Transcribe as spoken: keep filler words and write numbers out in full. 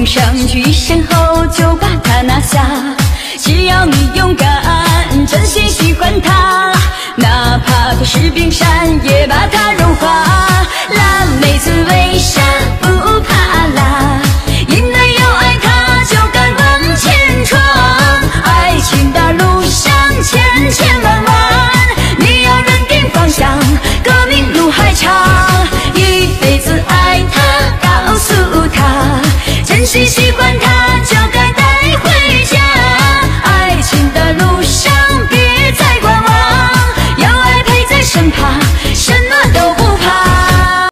上去，身后就把它拿下。只要你勇敢，真心喜欢它，哪怕它是冰山，也把它融化。蓝莓子为啥不怕辣？因为有爱它就敢往前闯。爱情的路上千千万万，你要认定方向，革命路还长。一辈子爱它，告诉他真心喜欢